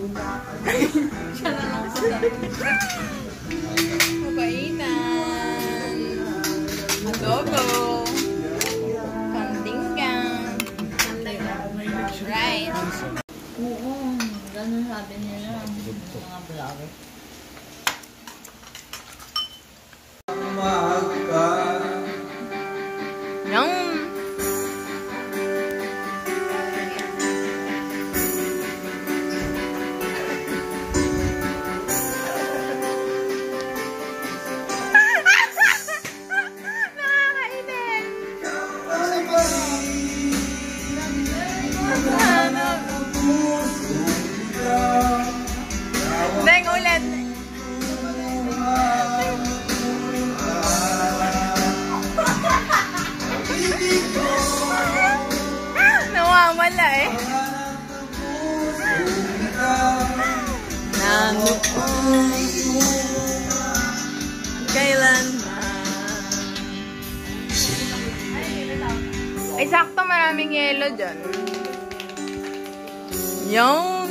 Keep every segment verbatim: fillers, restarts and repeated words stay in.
Siya na lang sila. Mabaitan. Adobo. Kandinggang. Rice. Oo, ganun sabi nila. Mga vlogger. Yum! Deng ulit. Nawawala eh. Nanuon kailan ay sakto maraming yelo dyan. Yum!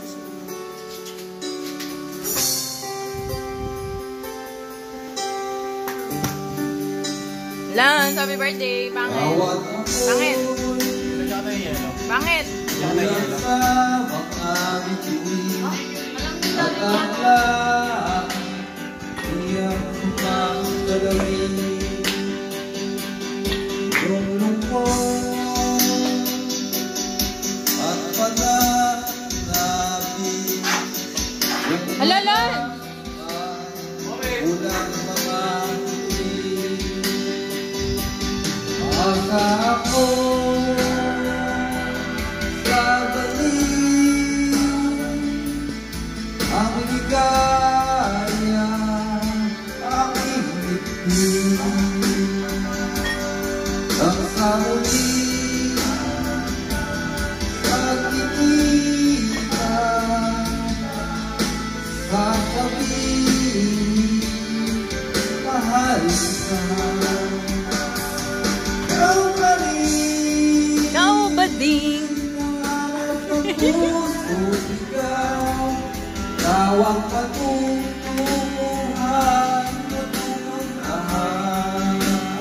Lance, happy birthday! Pangit! Pangit! Pangit! Hala, Lance! Ako sa baliw ang ligaya aking ngiti ang sa muli pagkikita sa tabi mahal ka. Ding. Tawang patutunguhan, patutunguhan.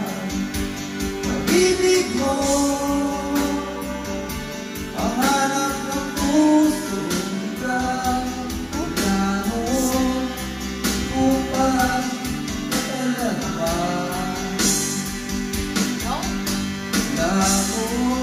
Pag-ibig mo, ang hanap ng puso ka. Pagkanoon, upang kailan pa. Namoon,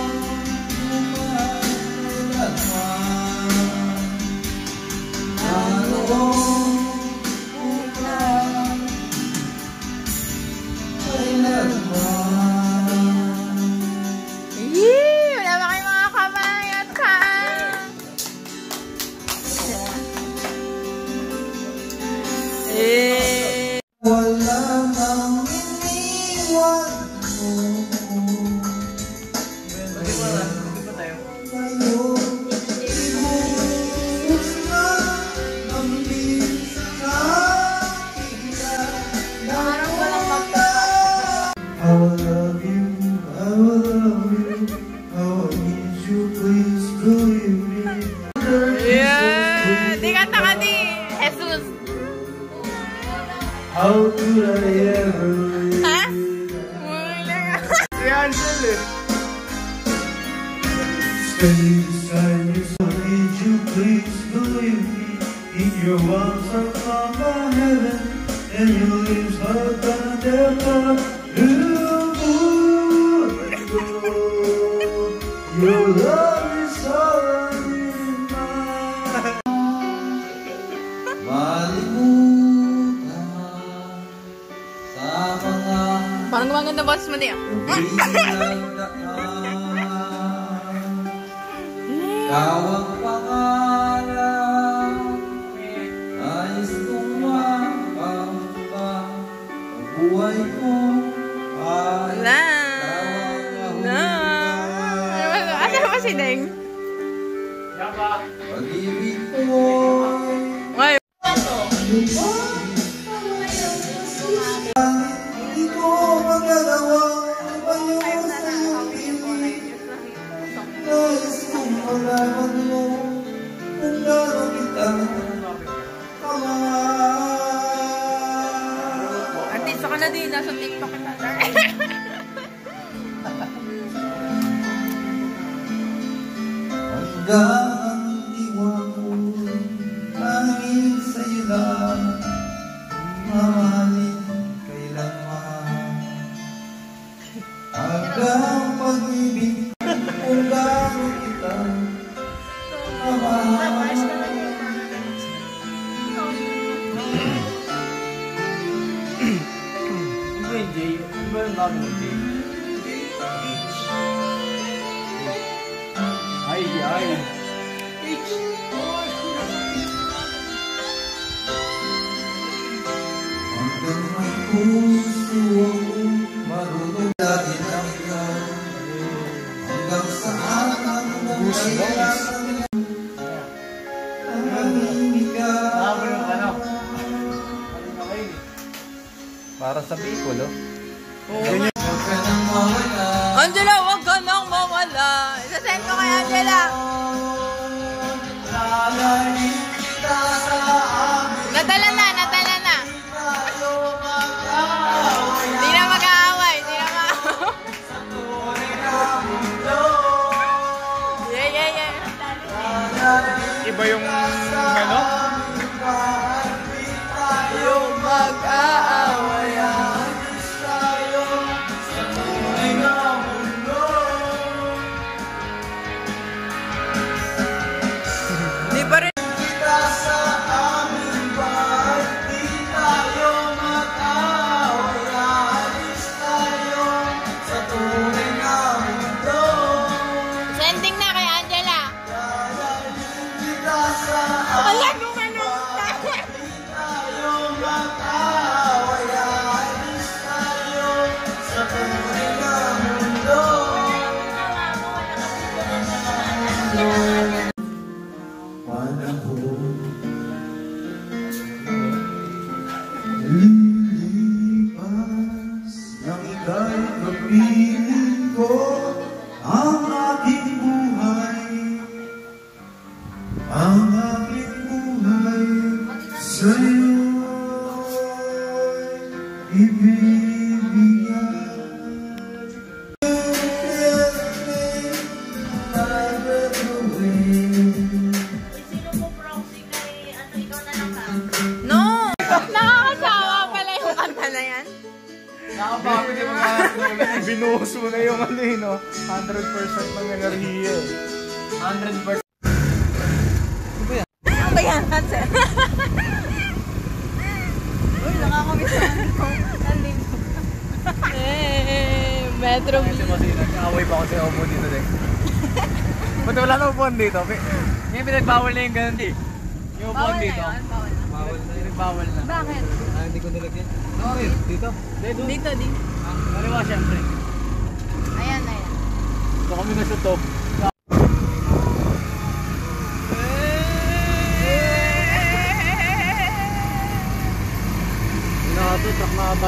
how could I ever live? Ha? Si Ansel eh. Stay beside me, so did you please believe me? In your arms I found my heaven, and your lips are gonna never your love is all I need. Malimutan sa mga parang gumaganda boss mo diya. Tawang pangalan nais kong mapapa ang buhay ko. Wala na. Asa ba si Deng? Pag-ibig ko ay hindi ko magagawang ibayo sa iyong nais kong malaman mo kung gano'n Di, nasa TikTok na. Hanggang diwa ko tanging sa'yo lang mamahalin kailanman. Hanggang pag-ibig kung gaano kita mamahalin. Ano ba yung J? Ano ba yung bago ng J? Ay, ay. Hanggang may puso ako marunong natin ang ikaw. Hanggang saan ang kailangan tahimik ka. Nakapal yung ano? Para sa Bicol, oh. Huwag ka nang mawala. Angela, wag ka nang mawala. Isasend ko kay Angela. Lalalim kita sa amin. Nadala na, nadala na. Hindi na mag-aaway, hindi na mag-aaway. Yeah, yeah, yeah. Iba yung ano? Yung mag-aaway. Di pa rin. Kita sa amin bahay, di tayo mag-away. Alis tayo sa tunay na mundo. Sending na kay Angela. Lalalim kita sa Wala amin gumanong bahay, di tayo mag-away. Alis tayo sa tunay na mundo. Panahon lilipas nang ika'y kapiling ko ang aking buhay, ang aking buhay sa'yo'y ibibigay. No! Nakakasawa pala yung kanta na yan. Nakapagod yung mga binuhos mo na yung ano eh, no? one hundred percent ng enerhiya eh. one hundred percent. Ano ba yan, Hansel? Uy, nakakamiss na ako. Nandito. Eh, Metro B. Kasi masinag, away pa ako sa upo dito din. Ba't wala na upuan dito? Ngayon pinagbawal na yung ganun eh. Yung upuan Bawal na dito. yun, bawal na. Bawal na, pinagbawal na. Bakit? Ah, hindi ko nilagyan. Okay, dito. Dito. Dito, di. Ah, kaliwa syempre. Ayan, ayan. So kami na sa top. Inato, truck na ba?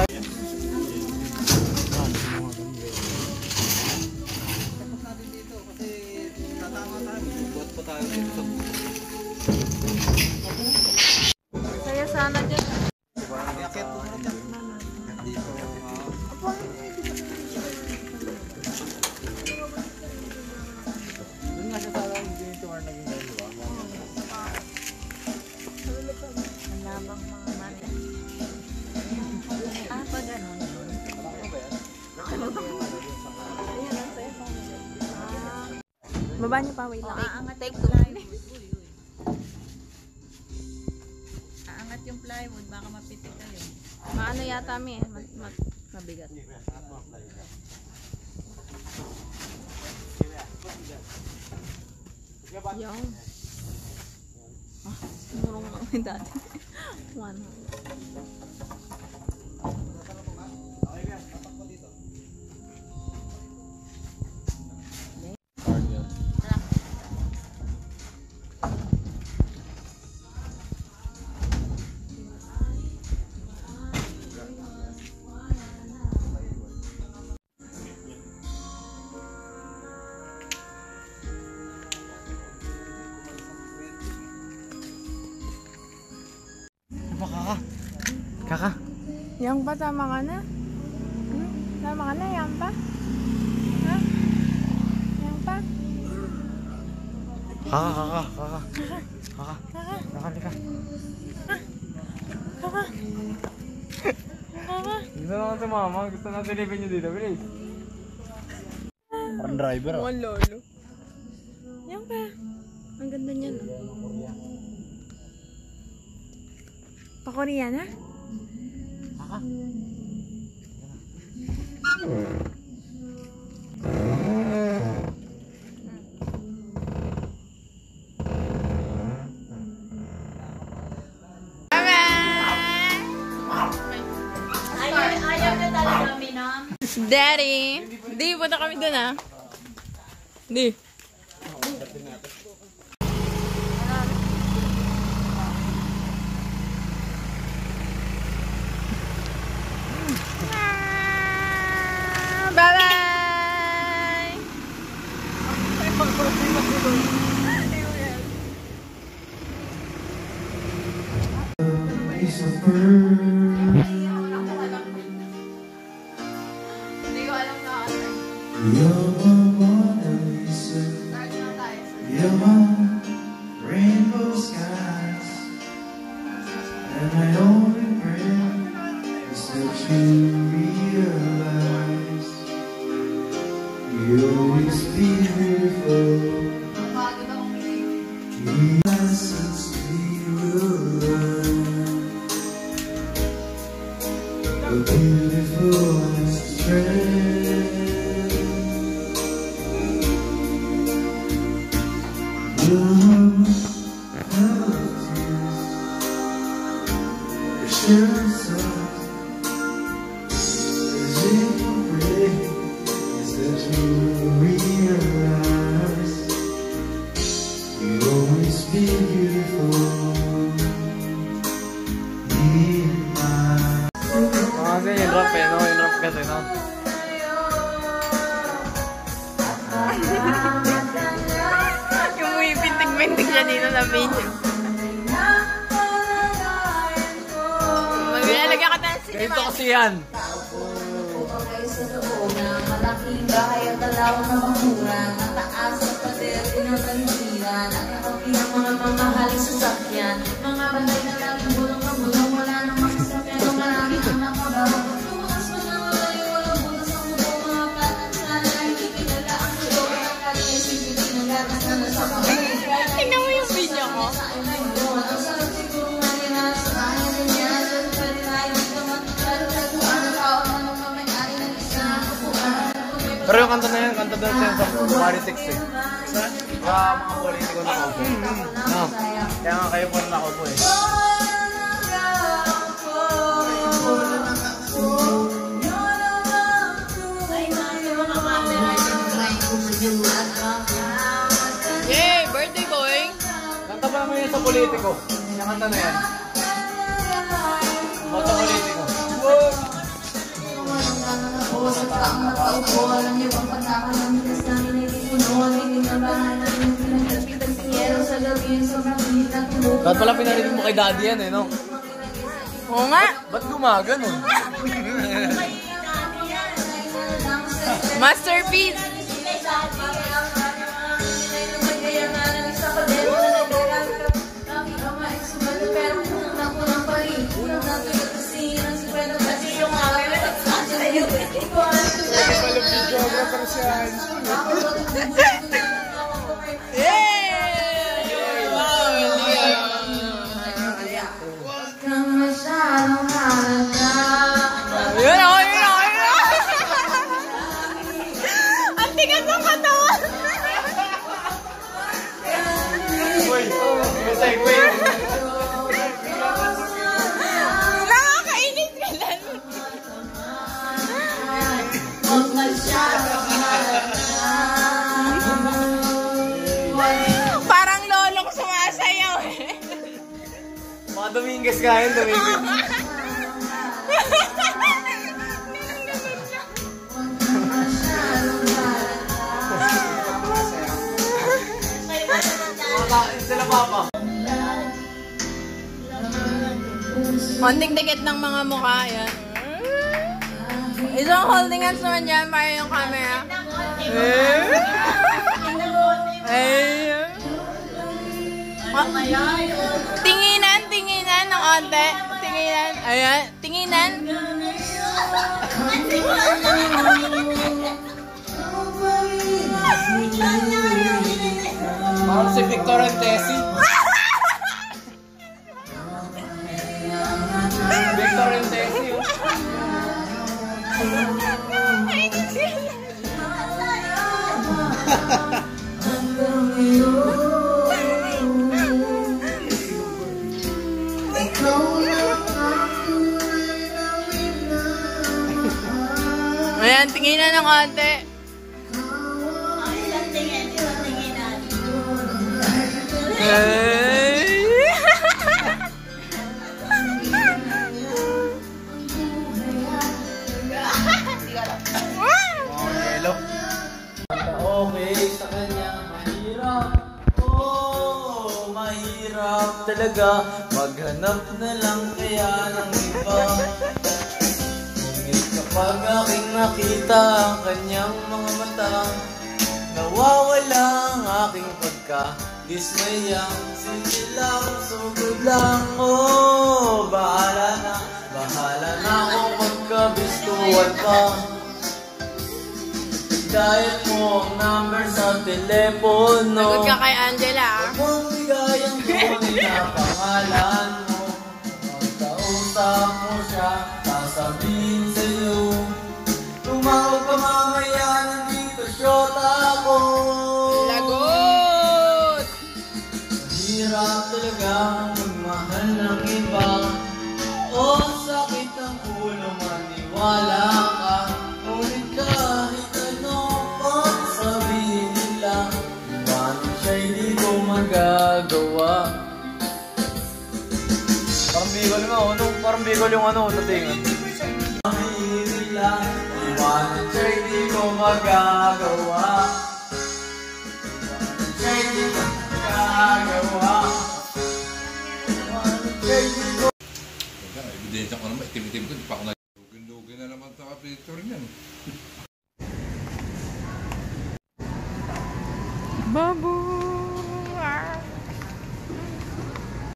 Saya sana dyan. Doon nga siya sa alam, hindi yung tour naging dalawa. Ang lamang mga mani. Ah, pa gano'n. Ano ba? Ayan, ang saya pa. Ah. Baba niyo pa, wait lang. Aangat take two. Aangat yung plywood, baka mapitik kayo. Maano yata mi eh. Mag, mag, mabigat. Yung. Ah, murong kami dati. One. Kaka. Kaka. Yang pa tama ka na? Sama ka na, yan pa? Ha? Yan pa? Kaka, kaka, kaka. Kaka. Kaka, lika. Kaka. Kaka. Gusto naman si mama. Gusto natin silipin nyo dito, bilis. Parang driver, oh. Mga lolo. Yan pa. Ang ganda niya, no? Pa-Korean, ha? Kaka. Ayaw na talaga kami na. Daddy! Di, punta kami dun, ha? Di. Bye-bye! Piece of bird. Hindi ko alam na ako. You're my Mona Lisa. You're my rainbow skies. And my only prayer is that you realize you're always beautiful. Since we were a beautiful strand. Love, tears, assurance of as if we pray is that you realize you always be beautiful. Kasi yung rap eh, no? Yung rap kasi, no? Yung may pintig-pintig siya dito sa video. Maglalagyan ka tayo cinema. Ganito kasi yan. Malaking bahay at dalawang na bakuran. Nataas at pader, pinapaligiran. At nakapi ng mga mamahaling sasakyan. Mga balay na laging bulong na bulong. Wala nang makasakyan. Ang maraming ang nakabaho. Tumakas pa na wala yung walang butas ang mubo. Mga platan sana hindi pinala ang mudo. Mga kaliya sipiti ng gatas na nasa kamay. Tingnan mo yung video ko. Ang sarap siguro nga nila sa kanya din yan. Dahil pwede tayo dito matutalo. Taguan ang tao na nung mamayari ng isang kapuan. Pero yung kanta na yan, kanta doon siya sa politics eh. Sa mga politiko na ako. No. Kaya nga kayo po na ako po eh. Yay! Birthday boy! Kanta pa naman yun sa politiko. Yung kanta na yan. About sa politiko. Ba't pala pinarinig mo kay daddy yan eh, no? Oo nga! Ba't gumagano? Masterpiece! Yay! Wow! Yun ako! Yun ako! Yun ako! Ang tigas ng katawan! Wait! Wait! Wait! Nakakainis ka lang! Parang lolong sumasayaw eh. Mga Dominguez nga yun, Dominguez. Sila papa. Konting dikit ng mga mukha yan. Isang holding hands naman dyan para yung camera. Eh? Eh? Tinginan, tinginan ng onte. Tinginan. Ayan, tinginan. Parang si Victor and Tessie. Victor and Tessie. Ayan, tinginan ng onte. Hey! Okay, sa kanya mahirap. Oh, mahirap talaga. Maghanap na lang kaya ng iba. Ngunit kapag aking nakita ang kanyang mga mata, nawawala ang aking pagka-dismaya. Sige lang, sugod lang. Oh, bahala na. Bahala na kung magkabistuhan pa. Dahil mo ang number sa telepono. Sagot ka kay Angela. Huwag mong bigay ang tunay na pangalan mo. Magkausap mo siya, sasabihin sa'yo. Tumawag ka mamaya, nandito syota ako. Lagot! Mahirap talaga magmahal ng iba. Oh, sakit ang ulo, maniwala ka. Ngunit kahit ano pang sabihin nila, iwanan siya'y di ko magagawa. Parang bigol yung ano, parang bigol yung ano, tatingan. Sabihin nila, iwanan siya'y di ko magagawa. Iwanan siya'y di ko magagawa. Iwanan siya'y di ko. Ebidensya ko naman, itim-itim ko, di pa ako nag-lugin-lugin na naman sa kapitol niyan.